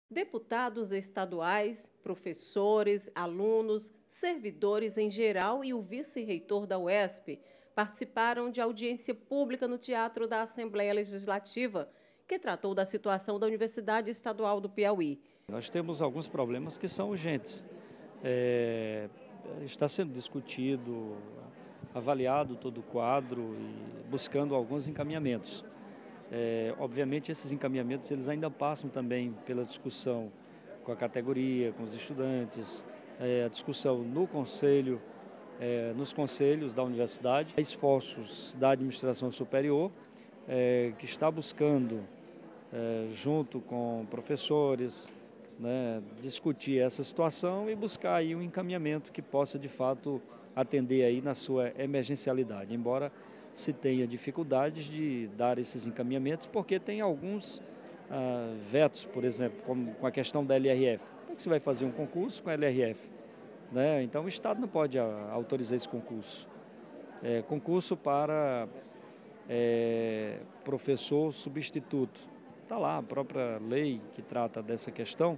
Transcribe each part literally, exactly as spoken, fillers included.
Deputados estaduais, professores, alunos, servidores em geral e o vice-reitor da U E S P participaram de audiência pública no Teatro da Assembleia Legislativa, que tratou da situação da Universidade Estadual do Piauí. Nós temos alguns problemas que são urgentes. É, está sendo discutido, avaliado todo o quadro e buscando alguns encaminhamentos. É, obviamente, esses encaminhamentos eles ainda passam também pela discussão com a categoria, com os estudantes, é, a discussão no conselho, é, nos conselhos da universidade, esforços da administração superior, é, que está buscando, é, junto com professores, né, discutir essa situação e buscar aí um encaminhamento que possa, de fato, atender aí na sua emergencialidade, embora se tenha dificuldades de dar esses encaminhamentos, porque tem alguns ah, vetos, por exemplo, como com a questão da L R F. Como é que você vai fazer um concurso com a L R F? Né? Então, o Estado não pode ah, autorizar esse concurso. É, concurso para é, professor substituto. Está lá, a própria lei que trata dessa questão,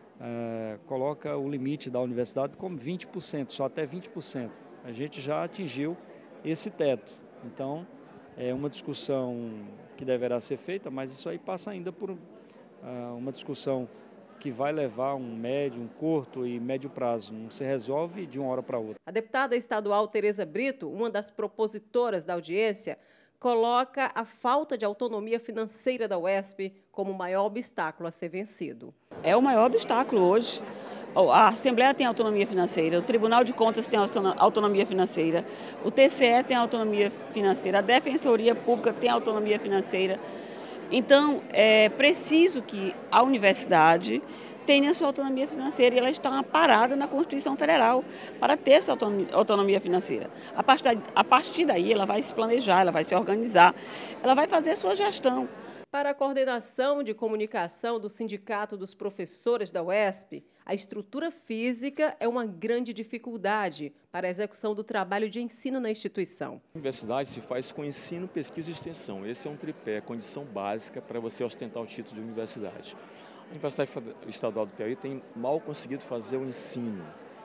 é, coloca o limite da universidade como vinte por cento, só até vinte por cento. A gente já atingiu esse teto. Então, é uma discussão que deverá ser feita, mas isso aí passa ainda por uh, uma discussão que vai levar um médio, um curto e médio prazo. Não se resolve de uma hora para outra. A deputada estadual Tereza Brito, uma das propositoras da audiência, coloca a falta de autonomia financeira da U E S P como o maior obstáculo a ser vencido. É o maior obstáculo hoje. A Assembleia tem autonomia financeira, o Tribunal de Contas tem autonomia financeira, o T C E tem autonomia financeira, a Defensoria Pública tem autonomia financeira. Então, é preciso que a universidade tenha sua autonomia financeira e ela está amparada na Constituição Federal para ter essa autonomia financeira. A partir, a partir daí, ela vai se planejar, ela vai se organizar, ela vai fazer a sua gestão. Para a coordenação de comunicação do Sindicato dos Professores da U E S P, a estrutura física é uma grande dificuldade para a execução do trabalho de ensino na instituição. A universidade se faz com ensino, pesquisa e extensão. Esse é um tripé, condição básica para você ostentar o título de universidade. A Universidade Estadual do Piauí tem mal conseguido fazer o ensino.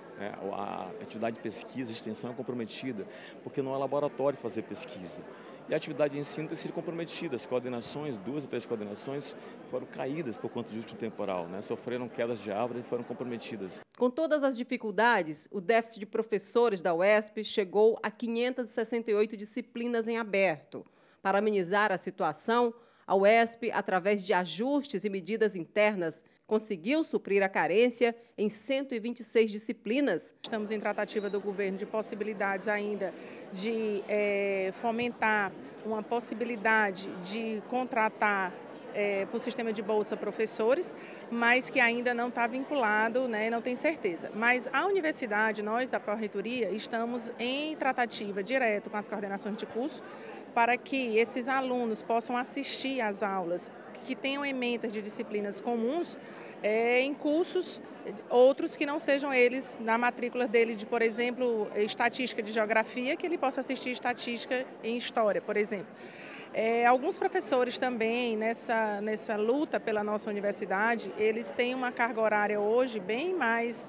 A atividade de pesquisa e extensão é comprometida, porque não há laboratório para fazer pesquisa. E a atividade de ensino tem sido comprometida. As coordenações, duas ou três coordenações, foram caídas por conta do último temporal, né? Sofreram quedas de árvores e foram comprometidas. Com todas as dificuldades, o déficit de professores da U E S P chegou a quinhentas e sessenta e oito disciplinas em aberto. Para amenizar a situação, a U E S P, através de ajustes e medidas internas, conseguiu suprir a carência em cento e vinte e seis disciplinas. Estamos em tratativa do governo de possibilidades ainda de é, fomentar uma possibilidade de contratar É, por sistema de bolsa professores, mas que ainda não está vinculado, né, não tem certeza. Mas a universidade, nós da Pró-Reitoria, estamos em tratativa direto com as coordenações de curso para que esses alunos possam assistir às aulas, que tenham emendas de disciplinas comuns é, em cursos, outros que não sejam eles na matrícula dele de, por exemplo, estatística de geografia, que ele possa assistir estatística em história, por exemplo. É, alguns professores também, nessa, nessa luta pela nossa universidade, eles têm uma carga horária hoje bem mais,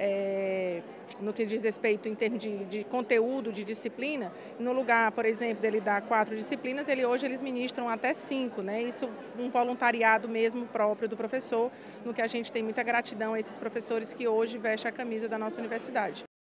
é, no que diz respeito em termos de, de conteúdo, de disciplina. No lugar, por exemplo, dele dar quatro disciplinas, ele, hoje eles ministram até cinco, né? Isso um voluntariado mesmo próprio do professor, no que a gente tem muita gratidão a esses professores que hoje vestem a camisa da nossa universidade.